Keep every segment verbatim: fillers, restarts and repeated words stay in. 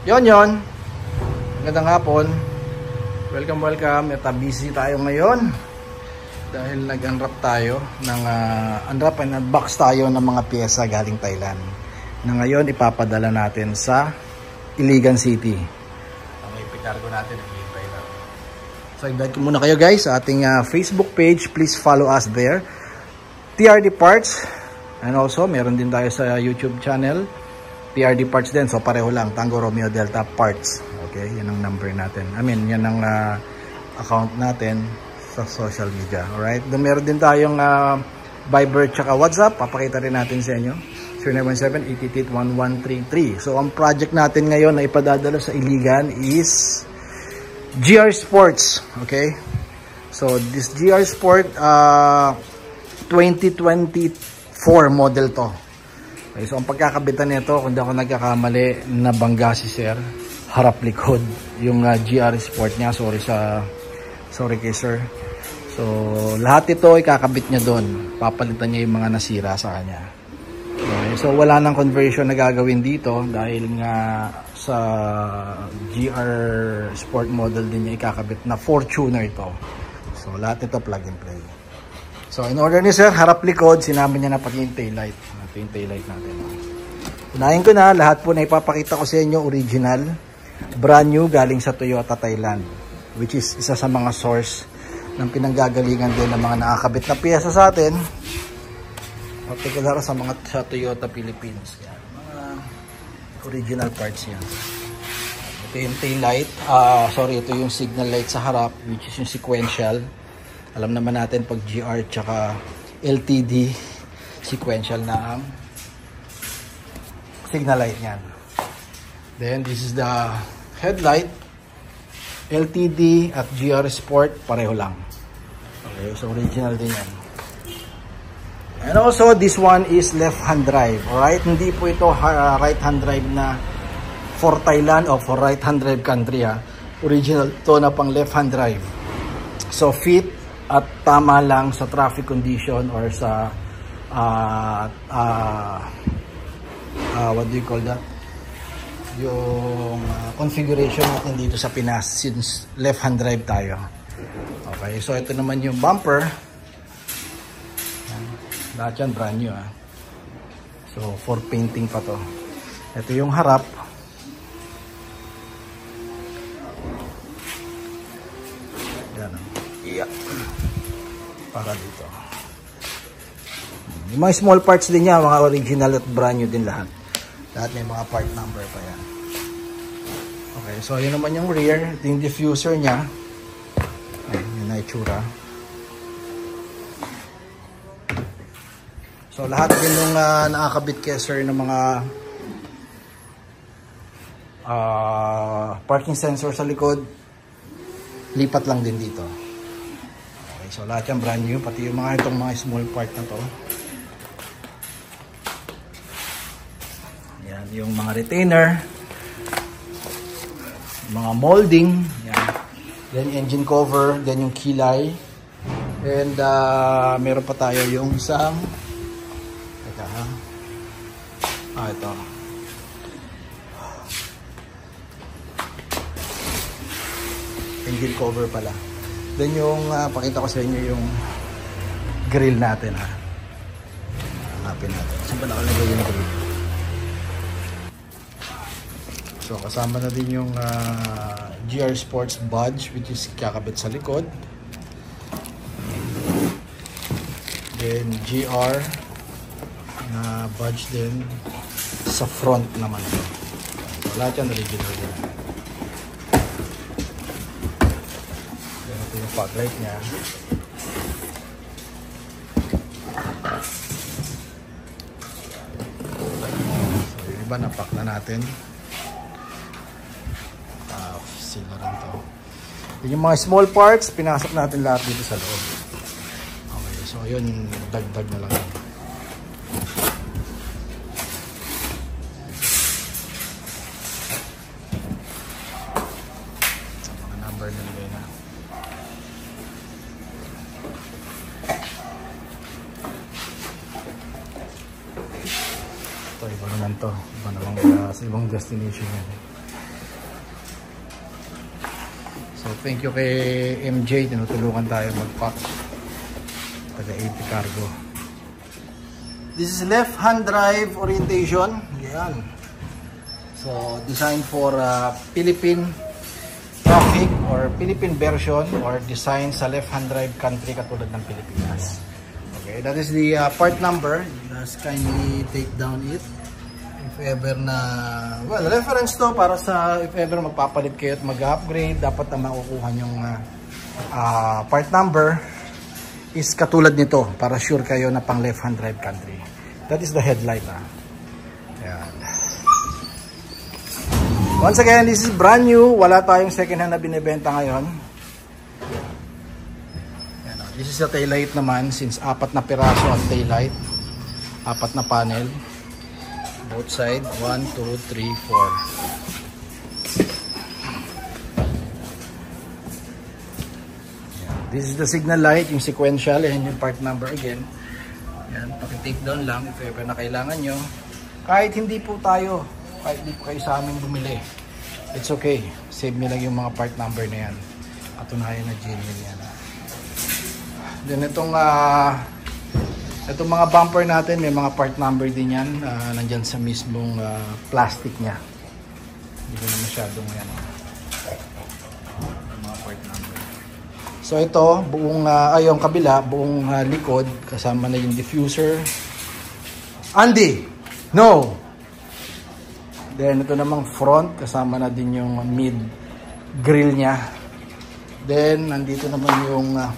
Yon yon. Magandang hapon. Welcome, welcome. Ito, busy tayo ngayon. Dahil nag-unwrap tayo ng uh, unwrap and unbox tayo ng mga pyesa galing Thailand. Na ngayon ipapadala natin sa Iligan City. Ang ipikargo natin ng Thailand. So invite ko muna kayo guys sa ating uh, Facebook page. Please follow us there. T R D Parts. And also meron din tayo sa YouTube channel. T R D Parts din. So pareho lang. Tango Romeo Delta Parts. Okay. Yan ang number natin. I mean yan ang uh, account natin sa social media. Alright. Doon meron din tayong uh, Viber tsaka WhatsApp. Papakita rin natin sa inyo. zero nine one seven, eight eight eight, one one three three. So ang project natin ngayon na ipadadala sa Iligan is G R Sports. Okay. So this G R Sport uh, twenty twenty-four model to. Okay, so ang pagkakabitan nito, kung di ako nagkakamali, nabangga si Sir, harap likod yung uh, G R Sport niya. Sorry sa sorry kay Sir. So lahat ito ikakabit niya doon. Papalitan niya yung mga nasira sa kanya. Okay, so wala nang conversion na gagawin dito dahil nga sa G R Sport model din niya ikakabit na Fortuner ito. So lahat ito plug and play. So in order ni Sir, harap likod, sinama niya na pati yung taillight. Ito yung taillight natin. Unahin ko na, lahat po na ipapakita ko sa inyo, original, brand new, galing sa Toyota Thailand. Which is isa sa mga source ng pinanggagalingan din ng mga nakakabit na piyesa sa atin. Particular sa mga sa Toyota Philippines. Yan, mga original parts yan. Ito yung taillight. Uh, sorry, ito yung signal light sa harap, which is yung sequential. Alam naman natin pag G R tsaka L T D, sequential na ang signal light niyan. Then this is the headlight. L T D at G R Sport, pareho lang. Okay, so original din yan. And also, this one is left-hand drive. Alright, hindi po ito uh, right-hand drive na for Thailand o for right-hand drive country. Ha? Original to na pang left-hand drive. So, fit at tama lang sa traffic condition or sa uh, uh, uh, what do you call that? Yung uh, configuration natin dito sa Pinas since left-hand drive tayo. Okay, so ito naman yung bumper. Lahat yan brand new ah. So for painting pa to. Ito yung harap. Yan. Yeah. Para dito. Yung mga small parts din niya, mga original at brand new din lahat. Lahat may mga part number pa yan. Okay, so yun naman yung rear. Ito yung diffuser niya. Ay, yun na itsura. So lahat din nung uh, nakakabit kay Sir ng mga uh, parking sensor sa likod, lipat lang din dito. Okay, so lahat yan brand new, pati yung mga itong mga small part na to. Yan, yung mga retainer, mga molding, yan. Then engine cover, then yung kilay. And uh, meron pa tayo yung isang ah, ito. Engine cover pala. Then yung uh, pakita ko sa inyo yung grill natin ha. Hanapin natin. Saan ba nakalagay yung grill? So kasama na din yung uh, G R Sports badge which is kakabit sa likod. Then G R na badge din sa front naman. So, lahat yan original yan. Ito yung fog light niya. So yung iba napak na natin. Ah, sila rin to. Yung mga small parts pinasok natin lahat dito sa loob. Okay, so yun dagdag na lang. Ito, iba naman to. Iba naman uh, sa ibang destination yan. So thank you kay M J, tinutulungan tayo mag-pack. Taga A P Cargo. This is left hand drive orientation. Yan. So designed for uh, Philippine traffic or Philippine version or design sa left hand drive country katulad ng Pilipinas. Okay, that is the uh, part number. Just kindly take down it. If ever na, well, reference to para sa if ever magpapalit kayo at mag-upgrade, dapat na makukuha yung uh, uh, part number is katulad nito para sure kayo na pang left hand drive country. That is the headlight. Ah. Ayan. Once again, this is brand new. Wala tayong second hand na binibenta ngayon. Ayan, ah. This is the taillight naman since apat na piraso ang taillight. Apat na panel. Both side, one, two, three, four. Yeah. This is the signal light, yung sequential, and yung part number again. Yan, paki-take down lang if ever na kailangan nyo. Kahit hindi po tayo, kahit hindi po kayo sa amin bumili, it's okay. Save me lang yung mga part number na yan. Katunayan na genuine yan. Then itong uh, itong mga bumper natin, may mga part number din yan. Uh, nandyan sa mismong uh, plastic nya. Hindi ko na masyadong yan. Mga part number. So ito, buong, uh, ay yung kabila, buong uh, likod, kasama na yung diffuser. Andy! No! Then ito namang front, kasama na din yung mid grill nya. Then nandito naman yung uh,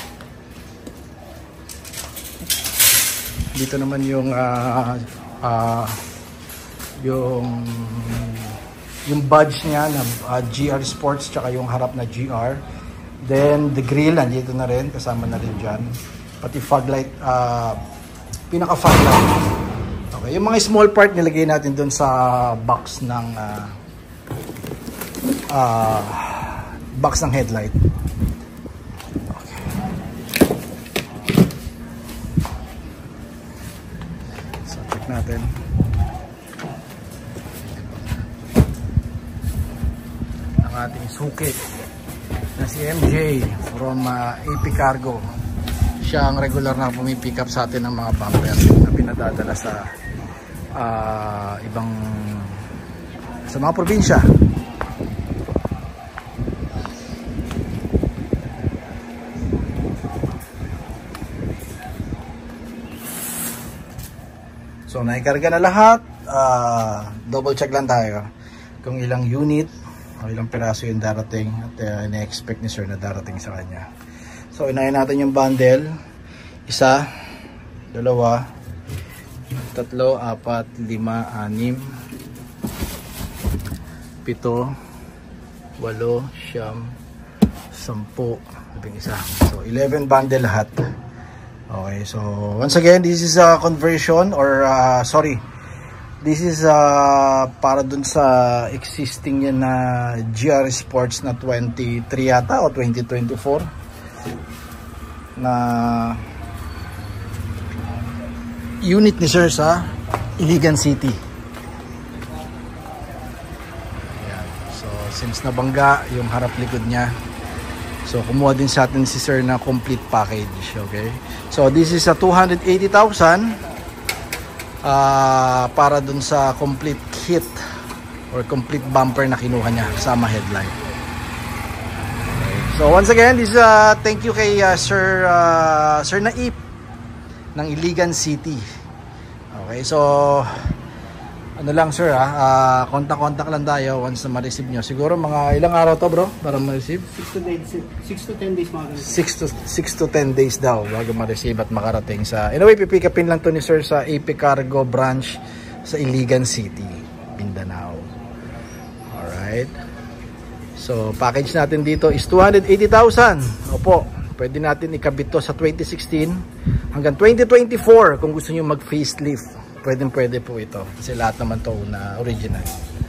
dito naman yung uh, uh, yung yung badge niya na uh, G R Sports tsaka yung harap na G R. Then the grill nandito na rin, kasama na rin dyan. Pati fog light, uh, pinaka fog light. Okay, yung mga small part nilagay natin dun sa box ng uh, uh, box ng headlight. Natin ang ating suki na si M J from uh, A P Cargo. Siya ang regular na pumipick up sa atin ng mga bumper na pinadadala sa uh, ibang sa mga probinsya. So naikarga na lahat, uh, double check lang tayo kung ilang unit o ilang piraso yung darating at uh, ina-expect ni sir na darating sa kanya. So inayin natin yung bundle, isa, dalawa, tatlo, apat, lima, anim, pito, walo, siyam, sampu, labing isa. So eleven bundle lahat. Okay, so once again, this is a conversion or uh, sorry, this is uh, para dun sa existing yan na G R Sports na twenty-three yata o twenty twenty-four na unit ni sir sa Iligan City. Ayan. So since nabangga yung harap likod niya, so kumuha din sa atin si sir na complete package. Okay, so this is a two hundred eighty thousand uh, para dun sa complete kit or complete bumper na kinuha niya kasama headlight. Okay. So once again, this is uh, thank you kay uh, Sir uh, Sir Naip ng Iligan City. Okay, so ano lang sir ha, uh, kontak-kontak lang tayo once na ma-receive nyo. Siguro mga ilang araw to bro para ma-receive? six to ten days mga six to ten days daw bago ma-receive at makarating sa, anyway pipick upin lang to ni sir sa A P Cargo branch sa Iligan City, Mindanao. Alright, so package natin dito is two hundred eighty thousand. Opo, pwede natin ikabit to sa twenty sixteen hanggang twenty twenty-four kung gusto nyo mag facelift. Pwede pwede po ito kasi lahat naman to na original.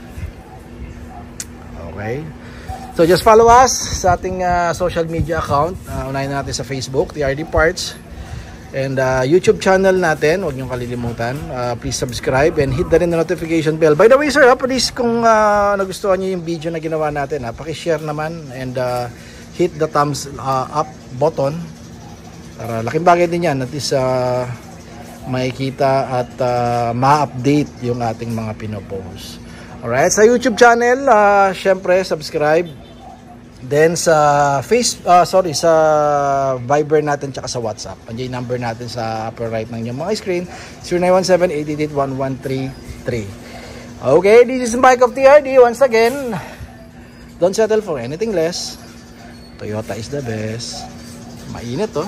Okay, so just follow us sa ating uh, social media account. Uh, unahin natin sa Facebook, T R D Parts, And uh, YouTube channel natin, huwag niyong kalilimutan. Uh, please subscribe and hit na rin the notification bell. By the way, sir, ha, please kung uh, nagustuhan niyo yung video na ginawa natin, ha, paki-share naman and uh, hit the thumbs uh, up button. Para laking bagay din yan. At least uh, makikita at uh, ma-update yung ating mga pinopost. Alright, sa YouTube channel, uh, syempre, subscribe. Then sa face uh, sorry sa Viber natin tsaka sa WhatsApp. Andiyan yung number natin sa upper right ng inyong mga screen, zero nine one seven, eight eight eight, one one three three. Okay, this is Mike of T R D once again. Don't settle for anything less. Toyota is the best. Mainit oh.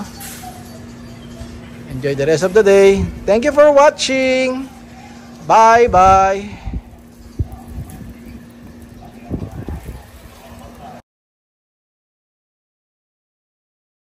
Enjoy the rest of the day. Thank you for watching. Bye bye.